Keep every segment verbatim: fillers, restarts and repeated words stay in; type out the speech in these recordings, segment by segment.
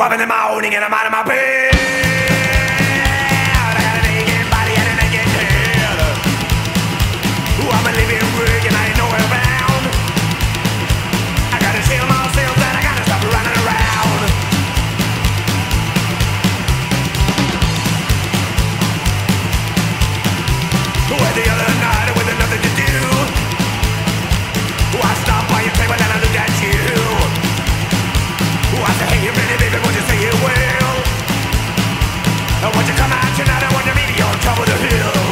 Up in the morning and I'm out of my bed. I got a naked body and a naked head. Ooh, I'm a living wreck and I ain't nowhere bound. I gotta tell myself that I gotta stop running around. Well, the other night with nothing to do, I stopped by your table and I looked at you. I said, hey, you ready, baby, won't you say you will? Won't you come out tonight, I want to meet you on top of the hill.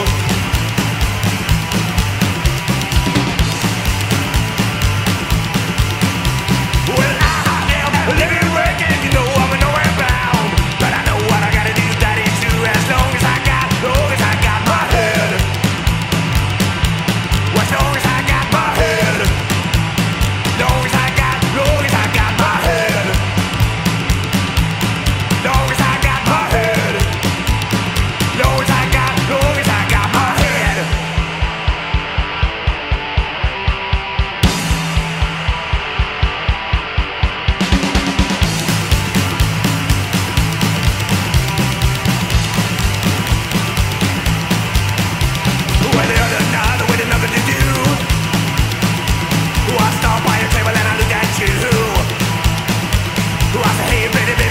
Well, I am living, working, you know I'm nowhere bound. But I know what I gotta do, that is true, as long as I got, long as I got my head. As long as I got my head. Long as I got, long as I got my head. Long as I got my head. Long as I got, long as I got my head. Well, the other night with nothing to do, I stopped by your table and I looked at you. I said, hey, baby, baby.